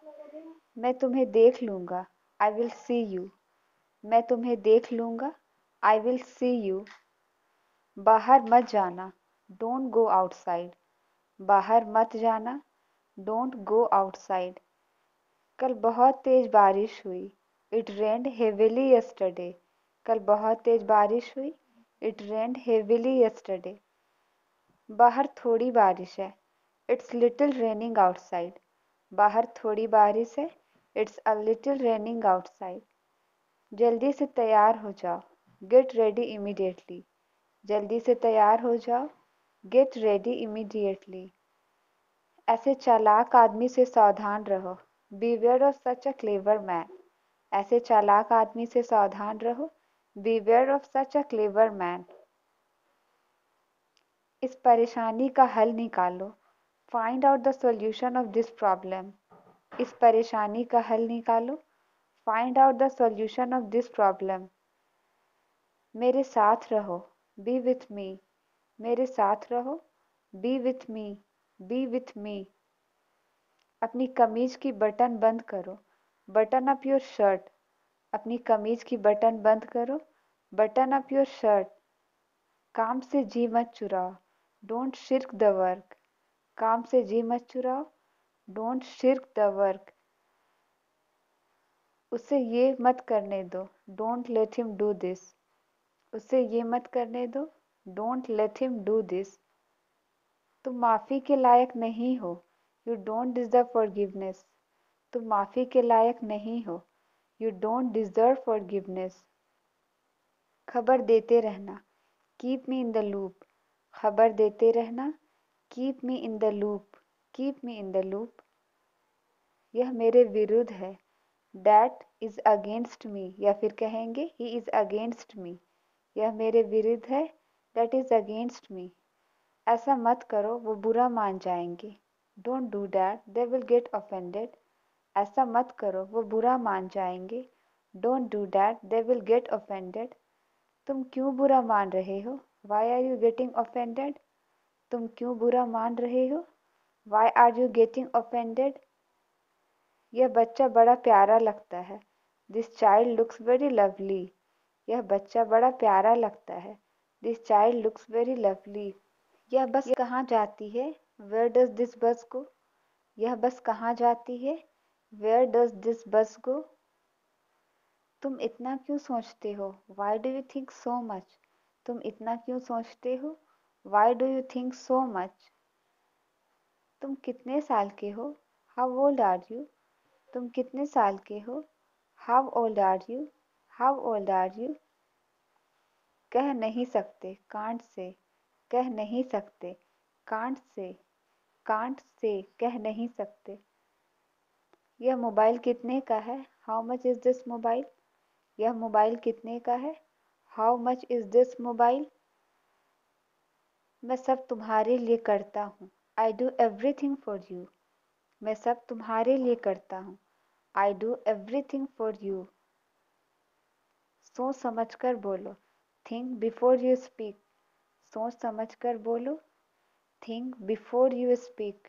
मैं तुम्हें देख लूँगा। I will see you. मैं तुम्हें देख लूँगा। I will see you. बाहर मत जाना। Don't go outside. बाहर मत जाना। Don't go outside. कल बहुत तेज बारिश हुई। It rained heavily yesterday. कल बहुत तेज बारिश हुई। It rained heavily yesterday. बाहर थोड़ी बारिश है। It's little raining outside. बाहर थोड़ी बारिश है। It's a little raining outside. जल्दी से तैयार हो जाओ। Get ready immediately. जल्दी से तैयार हो जाओ। Get ready immediately. ऐसे चालाक आदमी से सावधान रहो। Beware of such a clever man. ऐसे चालाक आदमी से सावधान रहो। Beware of such a clever man. इस परेशानी का हल निकालो। Find out the solution of this problem. इस परेशानी का हल निकालो। Find out the solution of this problem. मेरे साथ रहो। Be with me. मेरे साथ रहो। Be with me. B with me. अपनी कमीज की बटन बंद करो। Button up your shirt. अपनी कमीज की बटन बंद करो। Button up your shirt. काम से जी मत चुराओ। Don't shirk the work. काम से जी मत चुराओ। Don't shirk the work. उसे ये मत करने दो। Don't let him do this. उसे ये मत करने दो। Don't let him do this. तुम माफ़ी के लायक नहीं हो। You don't deserve forgiveness. तुम माफ़ी के लायक नहीं हो। You don't deserve forgiveness. खबर देते रहना। Keep me in the loop. खबर देते रहना। Keep me in the loop. Keep me in the loop. यह मेरे विरुद्ध है। That is against me. या फिर कहेंगे ही इज अगेंस्ट मी। यह मेरे विरुद्ध है। That is against me. ऐसा मत करो, वो बुरा मान जाएंगे। Don't do that, they will get offended. ऐसा मत करो, वो बुरा मान जाएंगे। Don't do that, they will get offended. तुम क्यों बुरा मान रहे हो? Why are you getting offended? तुम क्यों बुरा मान रहे हो? Why are you getting offended? यह बच्चा बड़ा प्यारा लगता है। This child looks very lovely. यह बच्चा बड़ा प्यारा लगता है। This child looks very lovely. यह बस कहाँ जाती है? वेयर डज दिस बस गो? यह बस कहाँ जाती है? वेयर डज दिस बस गो? तुम इतना क्यों सोचते हो? Why do you think so much? तुम इतना क्यों सोचते हो? Why do you think so much? तुम कितने साल के हो? How old are you? तुम कितने साल के हो? How old are you? How old are you? कह नहीं सकते। Can't say. कह नहीं सकते। Can't say. कांट से कह नहीं सकते। यह मोबाइल कितने का है? How much is this mobile? यह मोबाइल कितने का है? How much is this mobile? मैं सब तुम्हारे लिए करता हूँ। I do everything for you. मैं सब तुम्हारे लिए करता हूँ। I do everything for you. सोच समझ कर बोलो। Think before you speak. सोच समझ कर बोलो। Think before you speak.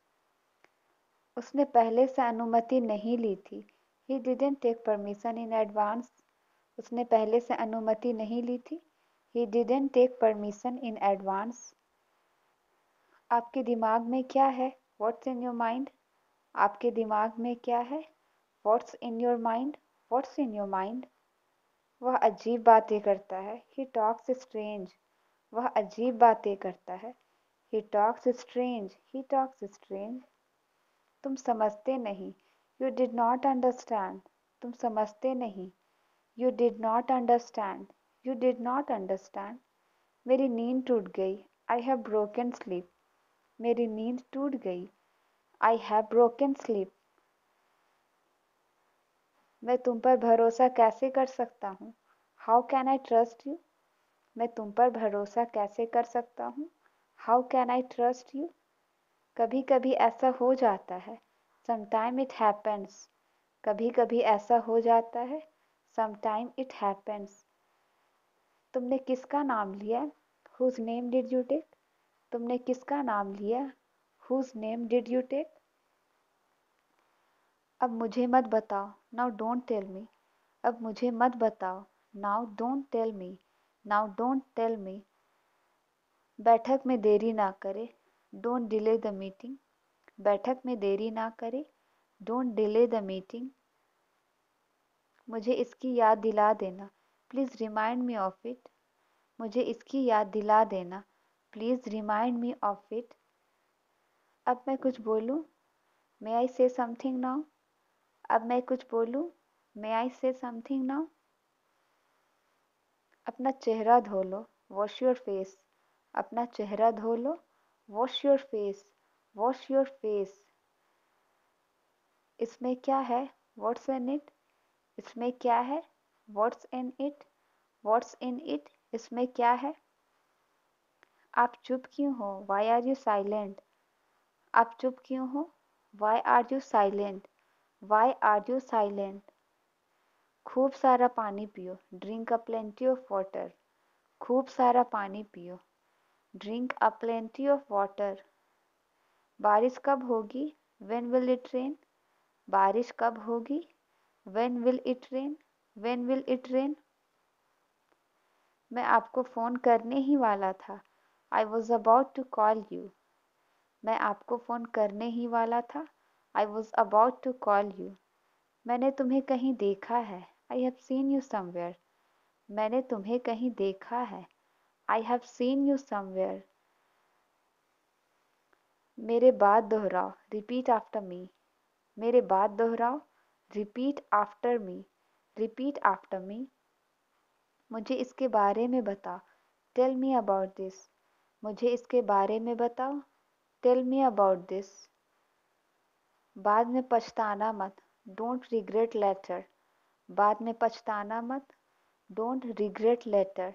उसने पहले से अनुमति नहीं ली थी। He didn't take permission in advance. उसने पहले से अनुमति नहीं ली थी। He didn't take permission in advance. आपके दिमाग में क्या है? What's in your mind? आपके दिमाग में क्या है? What's in your mind? What's in your mind? वह अजीब बातें करता है। He talks strange. वह अजीब बातें करता है। He talks strange. He talks strange. तुम समझते नहीं। You did not understand. तुम समझते नहीं। You did not understand. You did not understand. मेरी नींद टूट गई। I have broken sleep. मेरी नींद टूट गई। I have broken sleep. मैं तुम पर भरोसा कैसे कर सकता हूँ? How can I trust you? मैं तुम पर भरोसा कैसे कर सकता हूँ? How can I trust you? कभी कभी ऐसा हो जाता है। Sometime it happens. कभी कभी ऐसा हो जाता है। Sometime it happens. तुमने किसका नाम लिया? Whose name did you take? तुमने किसका नाम लिया? Whose name did you take? अब मुझे मत बताओ, नाउ डोंट टेल मी। अब मुझे मत बताओ, now don't tell me. Now don't tell me. बैठक में देरी ना करे, डोंट डिले द मीटिंग। बैठक में देरी ना करे, डोंट डिले द मीटिंग। मुझे इसकी याद दिला देना, please remind me of it. मुझे इसकी याद दिला देना, please remind me of it. अब मैं कुछ बोलूं? मे आई से समथिंग नाउ? अब मैं कुछ बोलूं? मे आई से समथिंग नाउ? अपना चेहरा धो लो, वॉश योर फेस। अपना चेहरा धो लो, wash your face. Wash your face. इसमें क्या है? What's in it? इसमें क्या है? What's in it? What's in it? इसमें क्या है? आप चुप क्यों हो? Why are you silent? आप चुप क्यों हो? Why are you silent? Why are you silent? खूब सारा पानी पियो, drink a plenty of water. खूब सारा पानी पियो, drink a plenty of water. बारिश कब होगी? When will it rain? बारिश कब होगी? When will it rain? When will it rain? मैं आपको फ़ोन करने ही वाला था। I was about to call you. मैं आपको फ़ोन करने ही वाला था। I was about to call you. मैंने तुम्हें कहीं देखा है। I have seen you somewhere. मैंने तुम्हें कहीं देखा है। I have seen you somewhere. मेरे बाद दोहराओ, रिपीट आफ्टर मी। मेरे बाद दोहराओ, repeat after me. Repeat after me. मुझे इसके बारे में बताओ, टेल मी अबाउट दिस। मुझे इसके बारे में बताओ, टेल मी अबाउट दिस। बाद में पछताना मत, डोंट रिग्रेट लेटर। बाद में पछताना मत, डोंट रिग्रेट लेटर।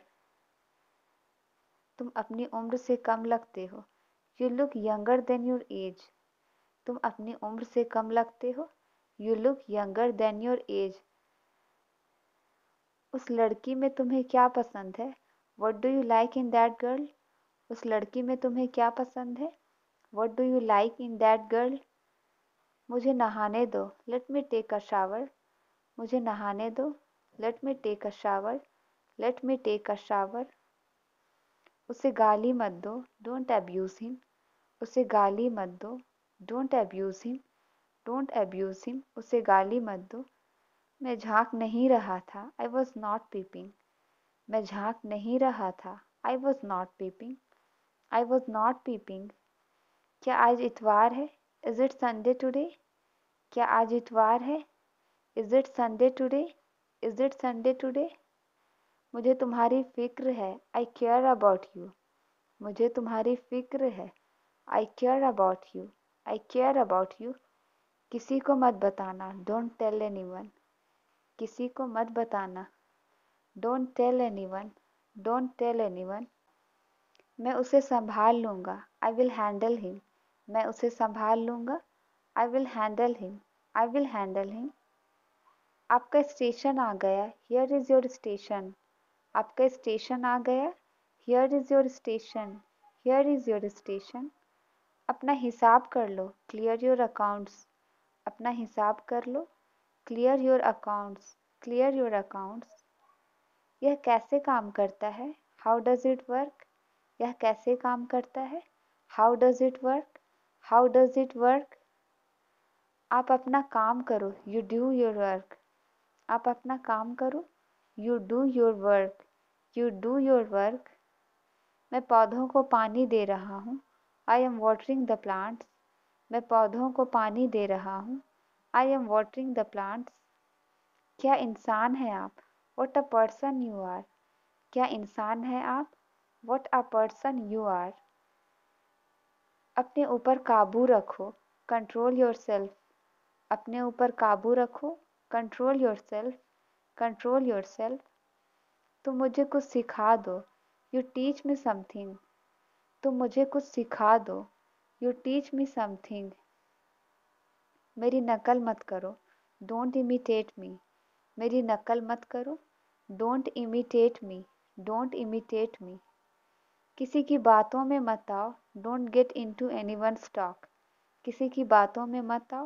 तुम अपनी उम्र से कम लगते हो। You look younger than your age. तुम अपनी उम्र से कम लगते हो। You look younger than your age. उस लड़की में तुम्हें क्या पसंद है? What do you like in that girl? उस लड़की में तुम्हें क्या पसंद है? What do you like in that girl? मुझे नहाने दो, let me take a shower. मुझे नहाने दो, let me take a shower. Let me take a shower. उसे गाली मत दो, डोंट अब्यूज़ हिम। उसे गाली मत दो, don't abuse him. Don't abuse him. उसे गाली मत दो। मैं झांक नहीं रहा था, आई वॉज नॉट पीपिंग। मैं झांक नहीं रहा था, I was not peeping. I was not peeping. क्या आज इतवार है? Is it Sunday today? क्या आज इतवार है? Is it Sunday today? Is it Sunday today? मुझे तुम्हारी फिक्र है, आई केयर अबाउट यू। मुझे तुम्हारी फिक्र है, I care about you. I care about you. किसी को मत बताना, डोंट टेल एनीवन। किसी को मत बताना, don't tell anyone. Don't tell anyone. मैं उसे संभाल लूँगा, आई विल हैंडल हिम। मैं उसे संभाल लूँगा, I will handle him. I will handle him. आपका स्टेशन आ गया, हियर इज़ योर स्टेशन। आपका स्टेशन आ गया, here is your station. Here is your station. अपना हिसाब कर लो, क्लियर योर अकाउंट्स। अपना हिसाब कर लो, clear your accounts. Clear your accounts. यह कैसे काम करता है? How does it work? यह कैसे काम करता है? How does it work? How does it work? आप अपना काम करो, यू डू योर वर्क। आप अपना काम करो, you do your work. You do your work. मैं पौधों को पानी दे रहा हूँ, I am watering the plants. मैं पौधों को पानी दे रहा हूँ, I am watering the plants. क्या इंसान है आप? What a person you are. क्या इंसान है आप? What a person you are. अपने ऊपर काबू रखो, कंट्रोल योर सेल्फ। अपने ऊपर काबू रखो, control yourself. Control yourself. तुम मुझे कुछ सिखा दो, यू टीच मी समथिंग। तुम मुझे कुछ सिखा दो, यू टीच मी समथिंग। मेरी नकल मत करो, डोंट इमिटेट मी। मेरी नकल मत करो, don't imitate me. Don't imitate me. किसी की बातों में मत आओ, don't get into anyone's talk. किसी की बातों में मत आओ,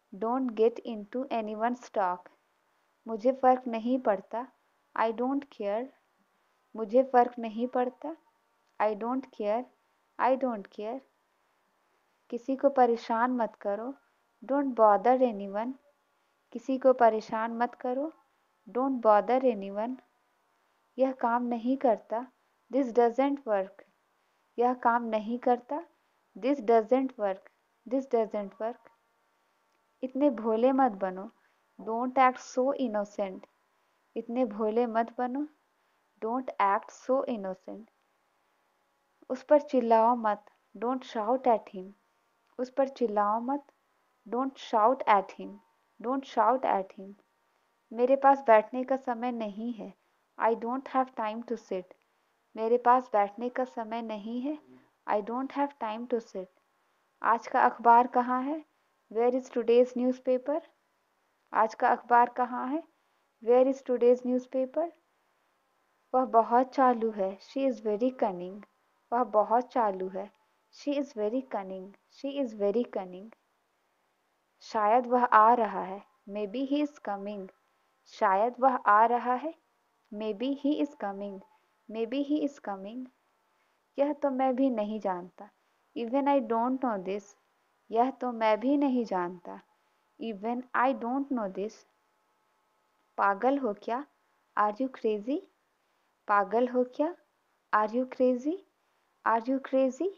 don't get into anyone's talk. मुझे फर्क नहीं पड़ता। I don't care. मुझे फर्क नहीं पड़ता। I don't care. I don't care. किसी को परेशान मत करो। Don't bother anyone. किसी को परेशान मत करो। Don't bother anyone. यह काम नहीं करता। This doesn't work. यह काम नहीं करता। This doesn't work. This doesn't work. इतने भोले मत बनो। Don't act so innocent. इतने भोले मत बनो। Don't act so innocent. उस पर चिल्लाओ मत। Don't shout at him. उस पर चिल्लाओ मत। Don't shout at him. Don't shout at him. मेरे पास बैठने का समय नहीं है। I don't have time to sit. मेरे पास बैठने का समय नहीं है। I don't have time to sit. आज का अखबार कहाँ है? Where is today's newspaper? आज का अखबार कहाँ है? Where is today's newspaper? वह बहुत चालू है। She is very cunning. वह बहुत चालू है। She is very cunning. She is very cunning. शायद वह आ रहा है। Maybe he is coming. शायद वह आ रहा है। Maybe he is coming. Maybe he is coming. यह तो मैं भी नहीं जानता। Even I don't know this. यह तो मैं भी नहीं जानता। Even I don't know this. पागल हो क्या? Are you crazy? पागल हो क्या? Are you crazy? Are you crazy?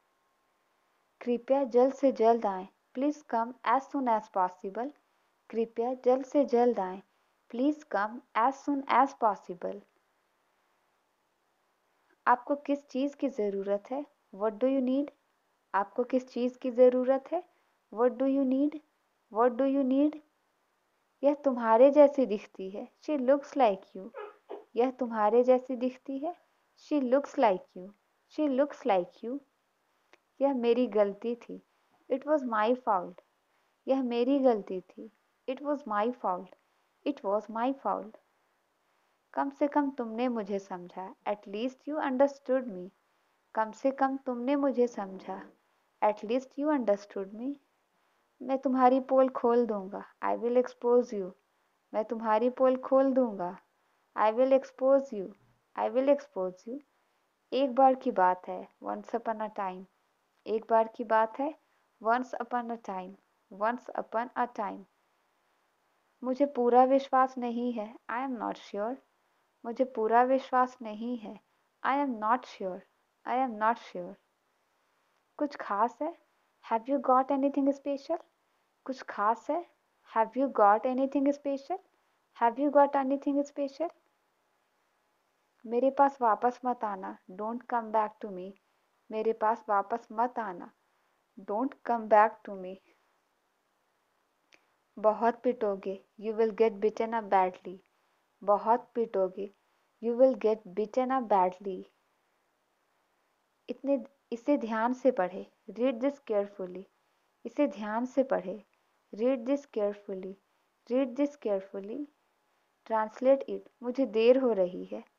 कृपया जल्द से जल्द आएं। Please come as soon as possible. कृपया जल्द से जल्द आएं। Please come as soon as possible. आपको किस चीज़ की ज़रूरत है? What do you need? आपको किस चीज़ की ज़रूरत है? What do you need? What do you need? यह तुम्हारे जैसी दिखती है। She looks like you. यह तुम्हारे जैसी दिखती है। She looks like you. She looks like you. यह मेरी गलती थी। It was my fault. यह मेरी गलती थी। It was my fault. It was my fault. कम से कम तुमने मुझे समझा। At least you understood me. कम से कम तुमने मुझे समझा। At least you understood me. मैं तुम्हारी पोल खोल दूंगा। I will expose you. मैं तुम्हारी पोल खोल दूंगा। I will expose you. I will expose you. एक बार की बात है। Once upon a time. एक बार की बात है। Once upon a time. Once upon a time. मुझे पूरा विश्वास नहीं है। I am not sure. मुझे पूरा विश्वास नहीं है। I am not sure. I am not sure. कुछ खास है? Have you got anything special? कुछ खास है? Have you got anything special? Have you got anything special? मेरे पास वापस मत आना। Don't come back to me. मेरे पास वापस मत आना। Don't come back to me. बहुत पिटोगे। You will get beaten up badly. बहुत पिटोगे। You will get beaten up badly. इसे ध्यान से पढ़े। Read this carefully. इसे ध्यान से पढ़े। Read this carefully. Read this carefully. Translate it. मुझे देर हो रही है।